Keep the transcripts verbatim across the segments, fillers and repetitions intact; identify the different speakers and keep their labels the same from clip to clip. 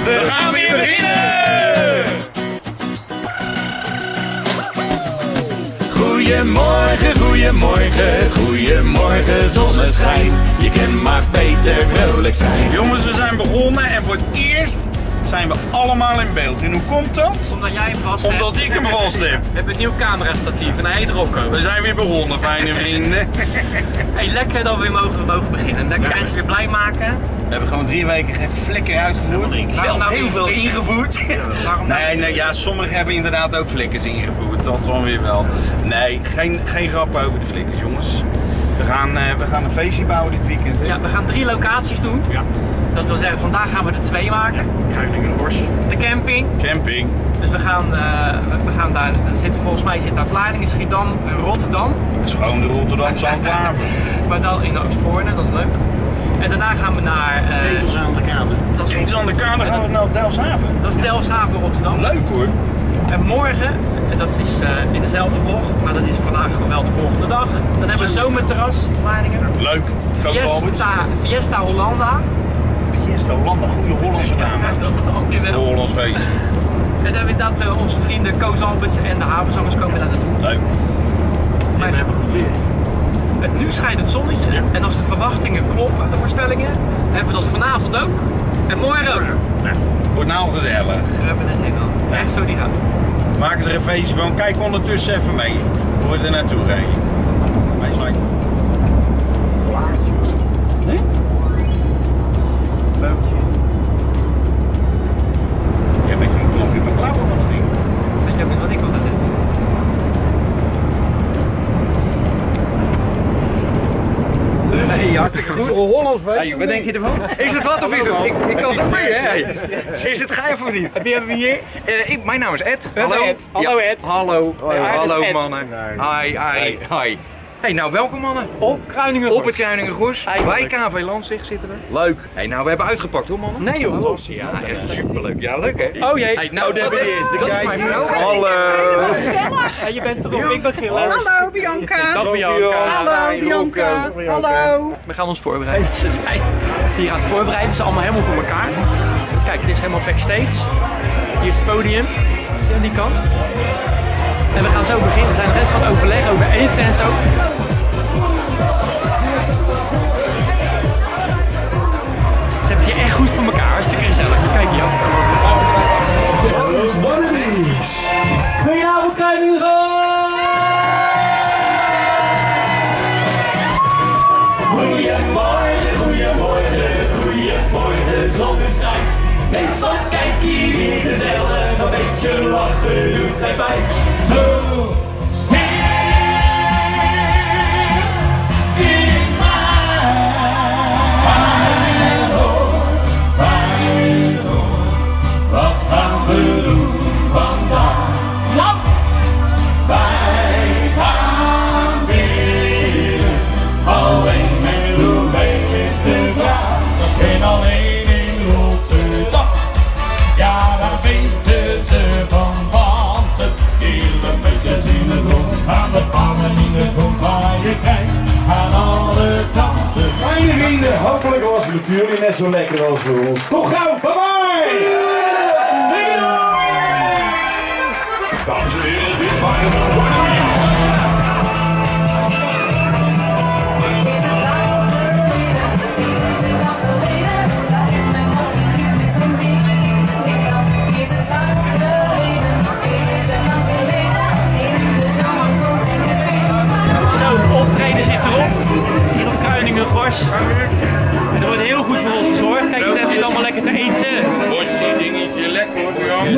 Speaker 1: We gaan weer beginnen! Goedemorgen, goedemorgen, goedemorgen zonneschijn. Je kan maar beter vrolijk zijn.
Speaker 2: Jongens, we zijn begonnen en voor het eerst zijn we allemaal in beeld. En hoe komt dat?
Speaker 3: Omdat jij hem vast hebt.
Speaker 2: Omdat ik hem vast heb.
Speaker 3: We hebben een nieuw camerastatief en hij erop komen.
Speaker 2: We zijn weer begonnen, fijne vrienden.
Speaker 3: Hey, lekker dat we weer mogen, mogen beginnen. Lekker ja. Mensen weer blij maken.
Speaker 2: We hebben gewoon drie weken geen flikker uitgevoerd. Wel
Speaker 3: nou
Speaker 2: heel veel ingevoerd.
Speaker 3: Ja, waarom nou?
Speaker 2: Nee, nee, ja, sommigen hebben inderdaad ook flikkers ingevoerd. Dat dan weer wel. Nee, geen, geen grap over de flikkers, jongens. We gaan, uh, we gaan een feestje bouwen dit weekend. Hè?
Speaker 3: Ja, we gaan drie locaties doen. Ja. Dat wil zeggen, vandaag gaan we er twee maken.
Speaker 2: Kruiningenhorst.
Speaker 3: De camping.
Speaker 2: Camping.
Speaker 3: Dus we gaan, uh, we gaan daar, zit, volgens mij zit daar Vlaardingen, Schiedam en Rotterdam.
Speaker 2: Dat is gewoon de Rotterdamse enclave.
Speaker 3: Maar dan in Oostvoorne, dat is leuk. En daarna gaan we naar... Uh,
Speaker 2: Ketels aan de Kade. Ketels aan de Kade gaan we naar Delfshaven.
Speaker 3: Dat is Delfshaven, Rotterdam.
Speaker 2: Leuk hoor.
Speaker 3: En morgen, en dat is uh, in dezelfde vlog, maar dat is vandaag gewoon wel de volgende dag. Dan hebben we zomerterras in Vlaardingen.
Speaker 2: Leuk.
Speaker 3: Fiesta, Fiesta Hollanda.
Speaker 2: Fiesta Hollanda, goede Hollandse naam.
Speaker 3: Ja, dat is ook nu wel.
Speaker 2: Hollands feest.
Speaker 3: En dan hebben we dat uh, onze vrienden Koos Albers en de havenzangers komen daar naartoe.
Speaker 2: Leuk.
Speaker 3: Maar we hebben goed weer. Het, nu schijnt het zonnetje ja. En als de verwachtingen kloppen, de voorspellingen, hebben we dat vanavond ook. En morgen ook.
Speaker 2: Ja. Wordt nou gezellig.
Speaker 3: We hebben het helemaal. Echt zo die gaan.
Speaker 2: We maken er een feestje van. Kijk ondertussen even mee hoe we er naartoe rijden. Wij zijn. Nee? Leukje. Ja, met je knop in mijn klauwen van het ding.
Speaker 3: Weet je ook eens wat ik wil doen?
Speaker 1: Hey, hartstikke goed.
Speaker 2: Hollands feest.
Speaker 1: Hey, wat denk je ervan? Is het wat of is het? Ik, ik kan het mee, hè? Is het gaaf of niet?
Speaker 3: Wie hebben we hier?
Speaker 1: Uh, ik, mijn naam is Ed.
Speaker 3: Hallo Ed. Hallo Ed.
Speaker 1: Ja, hallo.
Speaker 3: Hoi.
Speaker 1: Hallo
Speaker 3: Ed.
Speaker 1: mannen. Hi, hi, hi. Hey, nou welkom mannen.
Speaker 3: Op Kruiningenhorst.
Speaker 1: Op het Kruiningenhorst. Bij K V Landzicht zitten we.
Speaker 2: Leuk.
Speaker 1: Hey, nou we hebben uitgepakt hoor mannen.
Speaker 3: Nee joh.
Speaker 1: Ja, echt superleuk. Ja, leuk hè?
Speaker 3: Oh jee.
Speaker 1: Hey, nou,
Speaker 2: daar ben je eerst.
Speaker 1: dat is
Speaker 2: Kijk
Speaker 1: mijn
Speaker 2: eens.
Speaker 1: vrouw.
Speaker 2: Hallo.
Speaker 3: En je bent erop. Ik ben Gilles.
Speaker 4: Hallo Bianca.
Speaker 3: Dag Bianca.
Speaker 4: Hallo Bianca. Hallo.
Speaker 3: We gaan ons voorbereiden. Ze zijn hier aan het voorbereiden. Ze zijn allemaal helemaal voor elkaar. Dus kijk, dit is helemaal backstage. Hier is het podium. Zie je aan die kant. En we gaan zo beginnen. We zijn net van overleg over eten en zo. Ze hebben het hier echt goed voor elkaar. Hartstikke gezellig. Dus kijk hier. Goedenavond Kruiningenhorst! Goedemorgen, goedemorgen, goedemorgen, zonneschijn. Wees wat, kijk hier wie gezellig, een beetje lachen doet hij bij. Zo stil in mij. Feyenoord, Feyenoord, wat gaan we doen vandaag? Nou, wij gaan winnen, alleen met hoeveel is de vraag. Dat geen alleen in Rotterdam. Ja, daar weten ze van, want het kilometers in de rond, aan de paal en in de grond waar je kijkt, aan alle kanten.
Speaker 5: Fijne vrienden, hopelijk was het voor jullie net zo lekker als voor ons. Tot gauw, bye bye!
Speaker 1: Dames en heren, dit waren de woorden.
Speaker 6: Is het lang geleden, is het lang geleden, daar is mijn hart niet met z'n dingen. Is het lang geleden, is het lang geleden, in de zomerzon ging het weer.
Speaker 3: Zo, optreden zit erop. Hier op Kruiningenhorst. En er wordt heel goed voor ons gezorgd. Kijk, we hebben hier allemaal lekker te eten.
Speaker 2: Bosje, dingetje, lekker hoor.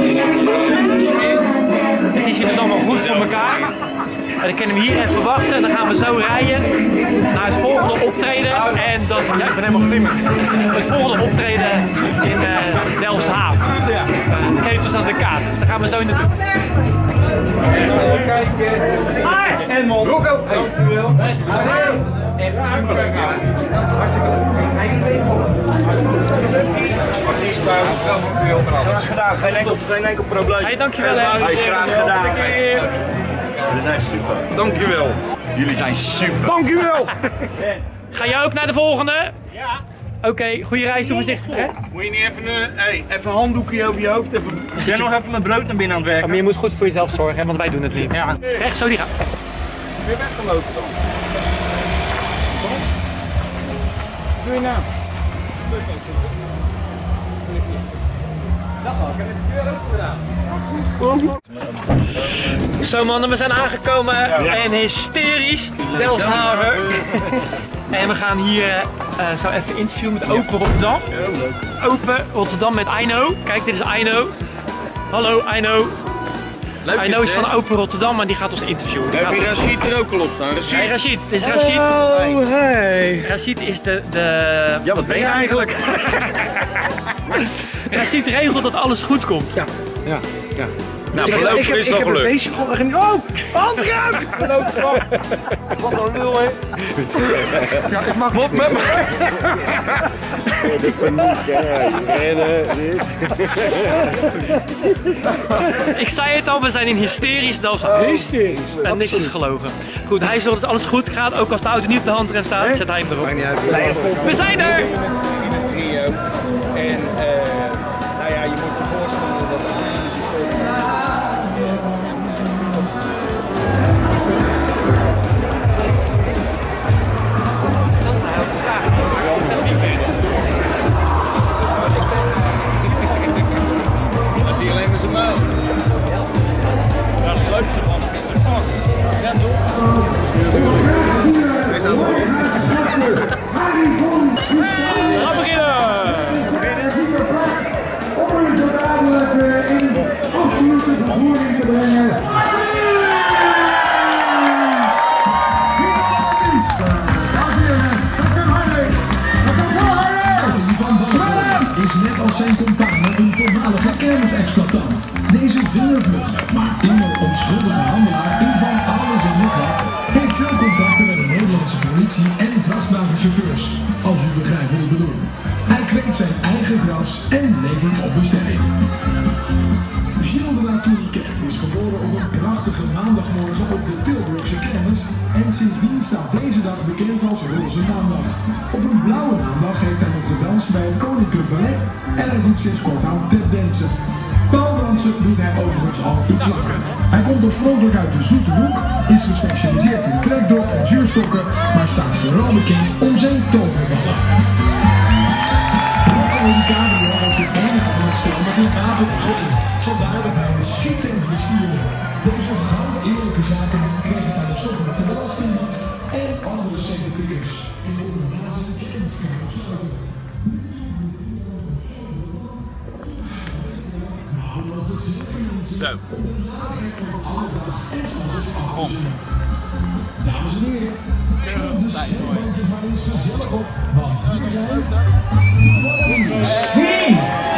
Speaker 3: Het is hier dus allemaal goed voor elkaar. En dan kunnen we hier even wachten en dan gaan we zo rijden naar het volgende optreden. En dat, ja, ik ben helemaal glimmend. Het volgende optreden in uh, Delfshaven. Uh, Ketels aan de Kade. Dus daar gaan we zo naartoe.
Speaker 5: Even kijken.
Speaker 3: Hi!
Speaker 5: En man.
Speaker 1: Rocco.
Speaker 5: Dankjewel.
Speaker 1: Echt superleuk. Hartstikke
Speaker 2: Graag gedaan, geen enkel, geen enkel probleem.
Speaker 3: Hey, dankjewel hè.
Speaker 2: Hey, graag gedaan.
Speaker 5: Jullie zijn super.
Speaker 2: Dankjewel.
Speaker 1: Jullie zijn super.
Speaker 2: Dankjewel.
Speaker 3: Ga jij ook naar de volgende?
Speaker 2: Ja.
Speaker 3: Oké, okay, goede reis, doe voorzichtig hè.
Speaker 2: Moet je niet even een, hey, even een handdoekje over je hoofd? Even...
Speaker 1: Is jij nog even mijn brood naar binnen aan het werken?
Speaker 3: Maar je moet goed voor jezelf zorgen, hè, want wij doen het niet.
Speaker 1: Ja.
Speaker 3: Recht zo, die gaat.
Speaker 2: Weer weggelopen dan. Wat doe je nou?
Speaker 3: Zo mannen, we zijn aangekomen ja. en hysterisch Delfshaven. En we gaan hier uh, zo even interviewen met Open Rotterdam. Open Rotterdam met Aino. Kijk, dit is Aino. Hallo Aino.
Speaker 2: Leuk
Speaker 3: Aino is van Open Rotterdam, maar die gaat ons interviewen.
Speaker 2: Heb je Rashid er ook al op staan? Rashid.
Speaker 3: Hey Rashid, dit is Rashid.
Speaker 1: Oh, hey.
Speaker 3: Rashid is de... de...
Speaker 1: Ja, wat ben je eigenlijk?
Speaker 3: Rashid regelt dat alles goed komt.
Speaker 1: Ja, ja, ja.
Speaker 2: Nou,
Speaker 1: ik,
Speaker 2: voorlopig
Speaker 1: ik, heb,
Speaker 2: is
Speaker 1: ik
Speaker 2: dat
Speaker 1: heb een
Speaker 2: gelukt.
Speaker 1: feestje georganiseerd. Oh, handruik! Wat een lul, hè? Ja, ik mag wat met me.
Speaker 3: Ik zei het al, we zijn in hysterisch Delfshaven.
Speaker 1: Hysterisch.
Speaker 3: En niks is gelogen. Goed, hij zorgt dat alles goed gaat. Ook als de auto niet op de handrem staat, zet hij hem erop. We zijn er!
Speaker 2: In een trio. En uh, nou ja, je moet je voorstellen dat dan zie je alleen maar zijn muil. Ja, het leukste man is zijn pak. Ja, toch? Hij staat erop.
Speaker 3: We gaan beginnen!
Speaker 7: Is net als zijn companen een voormalige kermisexploitant. Deze vingervlug, maar immer onschuldige handelaar in van alles en nog wat, heeft veel contacten met de Nederlandse politie en vrachtwagenchauffeurs, als u begrijpt wat ik bedoel. Hij kweekt zijn eigen gras en levert op bestelling. Gilles de la Touriquette is geboren op een prachtige maandagmorgen op de Tilburgse kermis en sindsdien staat deze dag bekend als Roze Maandag. Op een blauwe maandag heeft hij nog gedanst bij het Koninklijk Ballet en hij doet sinds kort aan tapdansen. Paaldansen doet hij overigens al iets langer. Hij komt oorspronkelijk uit de Zoete Hoek, is gespecialiseerd in trekdop en zuurstokken, maar staat vooral bekend om zijn toverballen. Rocco de Cabrio was de enige van het stel met een wapen vergooien. Vandaar dat hij de schietent bestuurde. Deze goud eerlijke zaken kregen hij de sokken met de Belastingdienst en andere centenpikkers. En de naast de kermis gaan besluiten.
Speaker 2: Zo.
Speaker 7: Kom. Dames en heren, de stembankjes maar eens gezellig op, want hier zijn...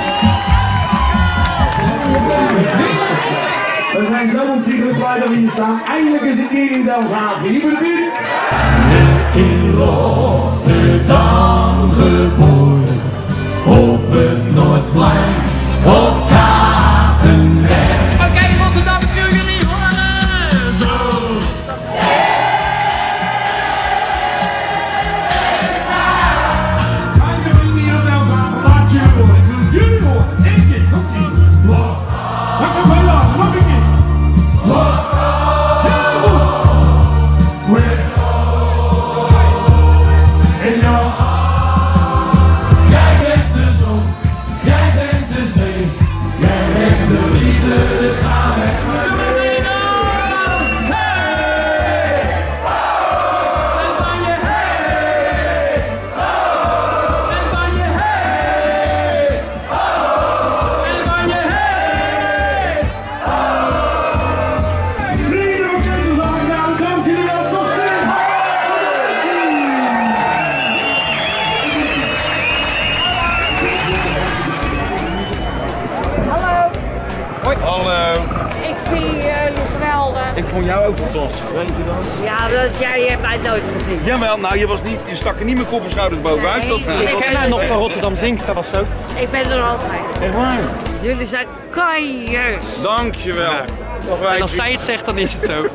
Speaker 5: We zijn zo ontzettend blij dat we hier staan. Eindelijk is het hier in Delfshaven. Hier moet het
Speaker 7: In Rotterdam geboren, op het Noordplein of Katenberg.
Speaker 3: Oké, okay, Rotterdam, ik wil jullie horen! Zo!
Speaker 5: Eindelijk hier in Delfshaven. Laat jullie horen. Ik wil jullie horen. Eén keer. Komt ie. Laat me van laten. Nog een keer.
Speaker 7: Jij bent de zon, jij bent de zee, jij bent de liefde, dus ga met me mee.
Speaker 3: Hey! En van je hey! En van je hey! En van je hey!
Speaker 5: Vrienden, we kunnen het aan. Dank jullie wel. Tot ziens.
Speaker 2: Hallo.
Speaker 4: Ik vind jullie geweldig.
Speaker 2: Ik vond jou ook fantastisch. Weet je dat?
Speaker 4: Ja, dat, jij hebt mij nooit gezien.
Speaker 2: Jawel, nou je, was niet, je stak er niet met kop en schouders bovenuit.
Speaker 4: Nee,
Speaker 2: dat,
Speaker 4: ik
Speaker 2: uh,
Speaker 3: Ik
Speaker 2: dat-
Speaker 3: ken haar nog van Rotterdam Zinkt, dat was zo.
Speaker 4: Ik ben er altijd.
Speaker 2: Echt waar?
Speaker 4: Jullie zijn kanjers.
Speaker 2: Dankjewel. Nog wij
Speaker 3: En als zij het zegt, dan is het zo.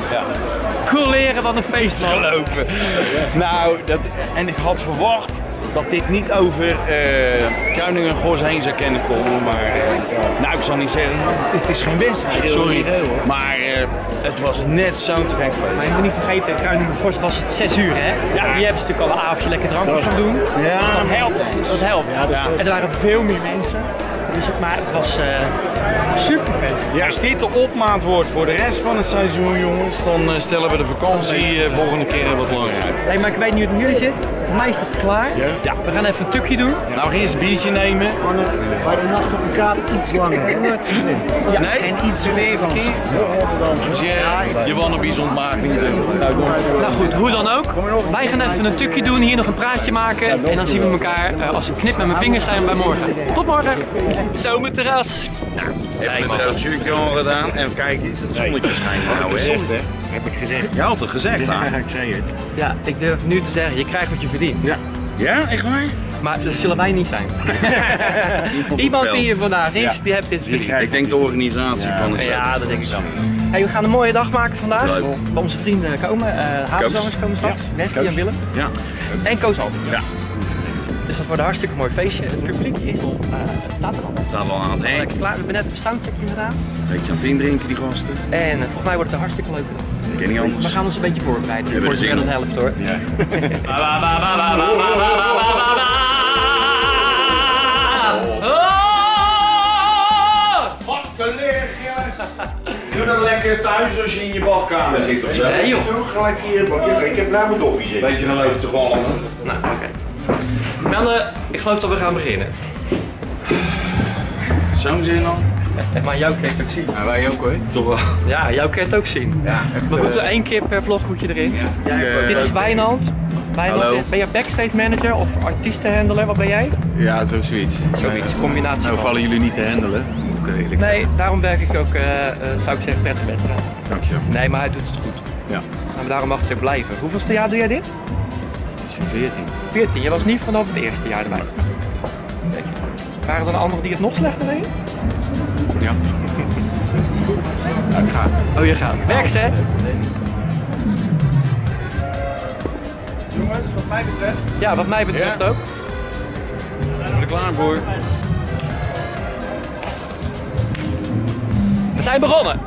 Speaker 3: Cool leren, wat een feest man.
Speaker 2: geloven. Nou, dat, en ik had verwacht dat dit niet over uh, Kruiningen en Gors heen zou kunnen komen, maar uh, nou ik zal niet zeggen, het is geen wedstrijd, sorry, maar uh, het was net zo'n te gek feest.
Speaker 3: Maar je moet niet vergeten, Kruiningen en Gors was het zes uur hè? Ja. Hier hebben ze natuurlijk al een avondje lekker drankjes van doen, ja. Dus dat helpt, dat helpt. Ja, ja. En er waren veel meer mensen. Dus het, maar het was uh, super feest.
Speaker 2: Ja, als dit de opmaat wordt voor de rest van het seizoen, jongens, dan uh, stellen we de vakantie uh, volgende keer wat langer uit.
Speaker 3: Nee, maar ik weet niet hoe het met jullie zit. Voor mij is het klaar. Ja. Ja, we gaan even een tukje doen.
Speaker 2: Ja. Nou, eerst een biertje nemen.
Speaker 8: Maar de nacht op de kaart iets langer.
Speaker 2: Ja. Nee, en iets levend. Dus je, je wannabies ontmaken.
Speaker 3: Nou goed, hoe dan ook. Wij gaan even een tukje doen, hier nog een praatje maken. En dan zien we elkaar, uh, als ik knip met mijn vingers, zijn we bij morgen. Tot morgen. Zomerterras. Nou,
Speaker 2: hebben we er ook zuurtje al gedaan. En kijk eens, het zonnetje schijnt nou, hè?
Speaker 8: Heb ik gezegd.
Speaker 2: Je had het gezegd, hè?
Speaker 8: Ja, ik zei het.
Speaker 3: Ja, ik durf nu te zeggen, je krijgt wat je verdient.
Speaker 2: Ja. Ja, echt waar?
Speaker 3: Maar dat zullen wij niet zijn. Iemand die hier vandaag is, ja. Die heeft dit verdiend.
Speaker 2: Ik denk de organisatie
Speaker 3: ja.
Speaker 2: van het
Speaker 3: Ja, dat denk ik dan. Hey, we gaan een mooie dag maken vandaag. Leuk. Onze vrienden komen, uh, Havenzangers komen straks, ja. Nestie en Willem.
Speaker 2: Ja.
Speaker 3: En Koos Alten.
Speaker 2: Ja.
Speaker 3: Dus dat wordt een hartstikke mooi feestje. Het publiek is al, uh, staat er al.
Speaker 2: Staat al aan het heen.
Speaker 3: Lekker klaar. We hebben net een soundcheckje gedaan.
Speaker 2: Beetje aan het indrinken, die gasten.
Speaker 3: En uh, volgens mij wordt het een hartstikke leuke dag.
Speaker 2: Ik ken niet anders.
Speaker 3: We gaan ons een beetje voorbereiden. Je wordt weer een helft hoor. Ja.
Speaker 2: Wat geleerd, jongens. Doe dat lekker thuis als je in je badkamer zit of zo.
Speaker 3: Nee joh.
Speaker 8: Doe gelijk hier, ik heb nou mijn dopje zitten.
Speaker 2: Weet je, dan loopt het gewoon.
Speaker 3: Nou, oké. Okay. Dan, uh, ik geloof dat we gaan beginnen.
Speaker 2: Zo'n zin al?
Speaker 3: Maar jou kan je het ook zien.
Speaker 2: Ja, wij ook hoor. Toch wel.
Speaker 3: Ja, jou kan je het ook zien. Ja, we uh, moeten één keer per vlog moet je erin. Ja. Ja, dit is Wijnand. Wijnand, ben je backstage manager of artiestenhandler? Wat ben jij?
Speaker 9: Ja, zo zoiets.
Speaker 3: Zoiets, combinatie.
Speaker 9: Nou vallen jullie niet te handelen.
Speaker 3: Okay, nee, daarom werk ik ook, uh, uh, zou ik zeggen, prettig wedstrijd.
Speaker 9: Dankjewel.
Speaker 3: Nee, maar hij doet het goed.
Speaker 9: Ja.
Speaker 3: En daarom mag het er blijven. Hoeveelste jaar doe jij dit?
Speaker 9: veertien.
Speaker 3: veertien, je was niet vanaf het eerste jaar erbij. Waren er anderen die het nog slechter deden?
Speaker 9: Ja. Ja, ik ga.
Speaker 3: Oh, je gaat. Werk ze!
Speaker 2: Jongens, wat mij betreft.
Speaker 3: Ja, wat mij betreft ja. Ook.
Speaker 2: We zijn er klaar voor.
Speaker 3: We zijn begonnen!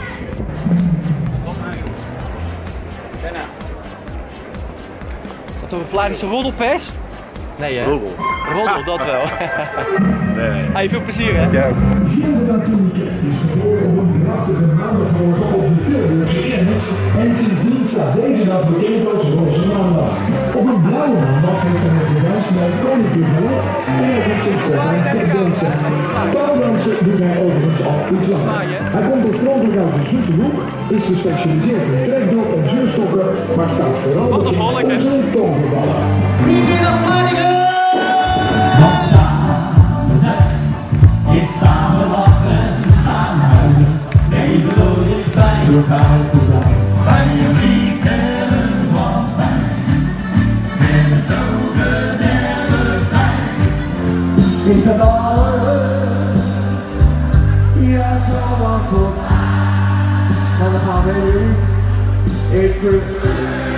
Speaker 3: Is dat een Vlaardische roddelpers? Nee hè?
Speaker 9: Roddel.
Speaker 3: Roddel, dat wel.
Speaker 9: Nee.
Speaker 3: Hey, veel plezier hè?
Speaker 9: Ja.
Speaker 7: Gilda Tourniquet is geboren op een prachtige maandagmorgen op de Tilburgse Kennis en sindsdien staat deze dag bekend als Roze Maandag. Op een blauwe maandag heeft hij een dans met Koninklijk Ballet en hij heeft zich voor een techdansen. Bouwdansen doet hij overigens al iets langer. Hij komt oorspronkelijk uit de Zoete Hoek, is gespecialiseerd in trekdop en zuurstokken, maar staat vooral bekend om zijn toverballen.
Speaker 10: Want samen zijn is samen lachen, samen huilen, even door dit bij elkaar te zijn. Bij een weekend van fijn, en het zo gezellig zijn. Is dat alles? Ja, zo wat goed. Maar dan gaan we nu, ik prefer.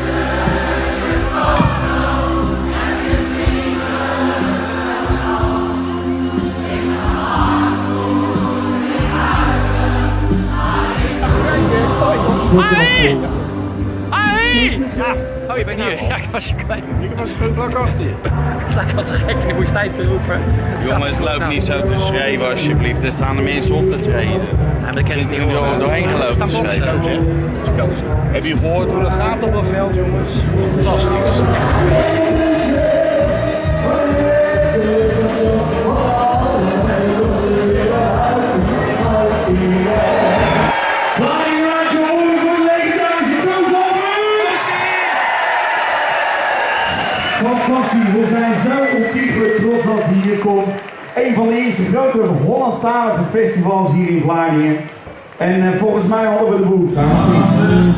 Speaker 3: Ai! Ai! Ja, oh je bent hier. Ja, ik was je kwijt.
Speaker 2: Ik was gewoon vlak achter je.
Speaker 3: Ik sta als een gek in de woestijn te roepen.
Speaker 2: Jongens, loop niet zo te schreeuwen alsjeblieft. Er staan de mensen op te treden.
Speaker 3: Ja, maar dat ken ik niet
Speaker 2: hoor. Er doorheen gelopen te schreeuwen. Heb je gehoord hoe dat gaat op dat veld, jongens? Fantastisch.
Speaker 5: Fantastisch, we zijn zo ontiegelijk trots dat hij hier komt. Een van de eerste grote Hollandstalige festivals hier in Vlaardingen. En uh, volgens mij hadden we de behoefte aan.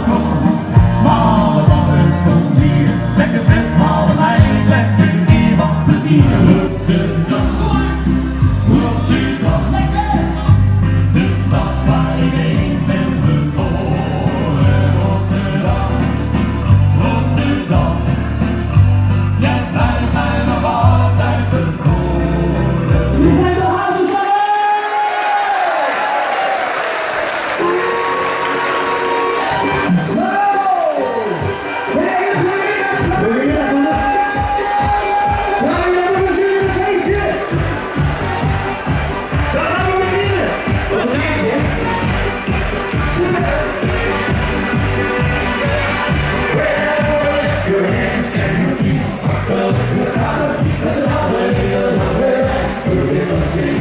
Speaker 10: Lekker vet, allebei, lekker meer wat plezier. Rotterdam, Rotterdam, de stad waar ik eens ben geboren. Rotterdam, Rotterdam, jij blijft mij.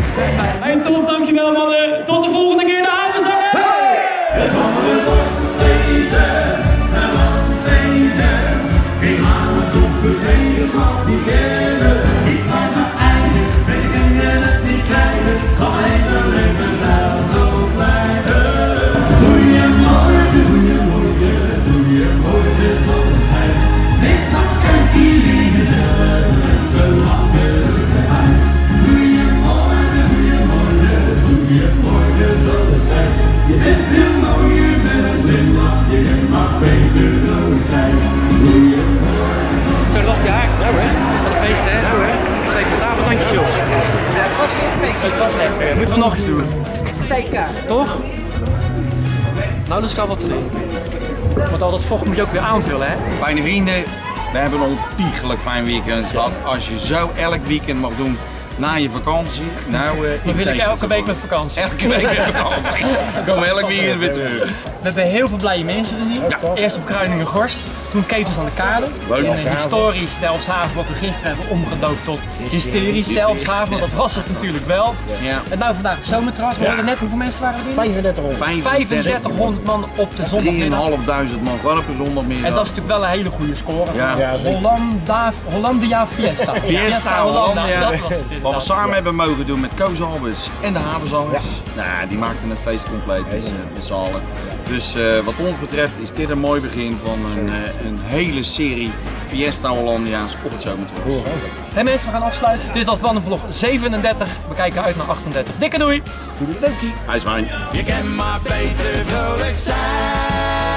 Speaker 3: Hey, tof, dankjewel mannen. Tot de volgende keer, de havenzanger.
Speaker 10: Het andere was wezen, het was wezen. Geen maand op het tegenslag niet kennen. Ik maak mijn eigen, weet ik en het niet krijgen. Zal mijn hele leven wel zo blijven. Goeiemorgen, goeiemorgen, goeiemorgen zonneschijn. Niks nog een iedereen zelf, zo lachen we uit. Goeiemorgen, goeiemorgen, goeiemorgen zonneschijn. Je bent veel mooier met een glimlach, je mag beter zo zijn. Goeiemorgen zonneschijn.
Speaker 3: Zo nog jaar. Nou hè. Wat een feest hè. Nou hè. Steek met tafel, dank je Jos.
Speaker 4: Het was weer feest.
Speaker 3: Het was lekker. Moeten we nog eens doen?
Speaker 4: Zeker.
Speaker 3: Toch? Nou, dus kan wat te doen. Want al dat vocht moet je ook weer aanvullen, hè?
Speaker 2: Fijne vrienden, we hebben een ontiegelijk fijn weekend gehad. Als je zo elk weekend mag doen na je vakantie, nou... Uh,
Speaker 3: Dan wil ik elke week met vakantie.
Speaker 2: Elke week met vakantie. Dan komen we elk weekend weer terug.
Speaker 3: We hebben heel veel blije mensen gezien.
Speaker 2: Ja.
Speaker 3: Eerst op Kruiningen-Gorst, toen Ketels aan de Kade.
Speaker 2: Leuk.
Speaker 3: In een historisch Delfshaven, wat we gisteren hebben omgedoopt tot hysterisch Delfshaven. Want dat was het natuurlijk wel.
Speaker 2: Ja.
Speaker 3: En nou vandaag op zomerterras. We hoorden net hoeveel mensen waren er binnen?
Speaker 2: vijfendertig
Speaker 3: vijfendertighonderd man op de zondagmiddag.
Speaker 2: drieënhalfduizend man gewoon op een zondagmiddag.
Speaker 3: En dat is natuurlijk wel een hele goede score.
Speaker 2: Ja. Ja,
Speaker 3: Hollanda, Hollandia Fiesta.
Speaker 2: Fiesta Hollandia,
Speaker 3: dat was het
Speaker 2: wat we
Speaker 3: inderdaad.
Speaker 2: samen hebben mogen doen met Koos Alberts en de Havenzangers. Nou, die maakten het feest compleet dus, uh, met z'n allen. Dus uh, wat ons betreft is dit een mooi begin van een, uh, een hele serie Fiesta Hollandia's op het zomerterras.
Speaker 3: Hey mensen, we gaan afsluiten. Dit was Wandelvlog zevenendertig. We kijken uit naar achtendertig. Dikke doei!
Speaker 2: Hij is mijn.
Speaker 10: Je kan maar beter vrolijk zijn.